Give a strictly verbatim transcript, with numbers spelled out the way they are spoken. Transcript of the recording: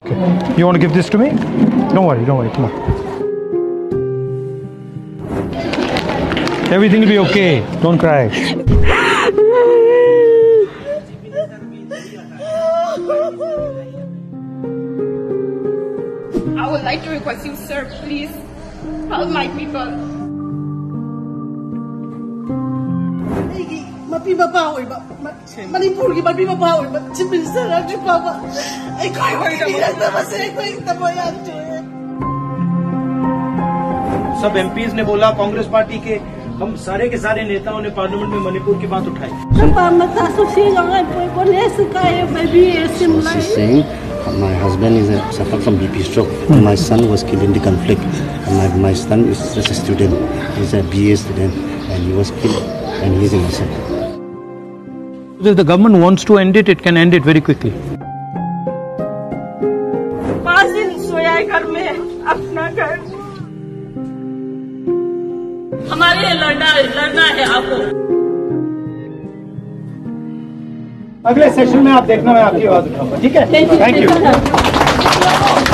Okay. You want to give this to me? Don't worry, don't worry, come on. Everything will be okay. Don't cry. I would like to request you, sir, please help my people. Mapi mabawi ba Manipur ki mapi mabawi ba Chimin sarap di pa ba Ay koy koy iyan na masay koy tabayan jo सब MPs ने बोला Congress party के हम सारे के सारे नेताओं ने पार्लियामेंट में मणिपुर की बात उठाई. She's saying my husband is a, suffered from B P stroke. My son was killed in the conflict. My, my son is just a student. He's a B A student and he was killed and he is innocent. If the government wants to end it, it can end it very quickly. पाँच दिन सोया घर में अपना घर हमारे लिए लड़ना लड़ना है आपको. अगले सेशन में आप देखना मैं आपकी आवाज उठाऊंगा. ठीक है. Thank you.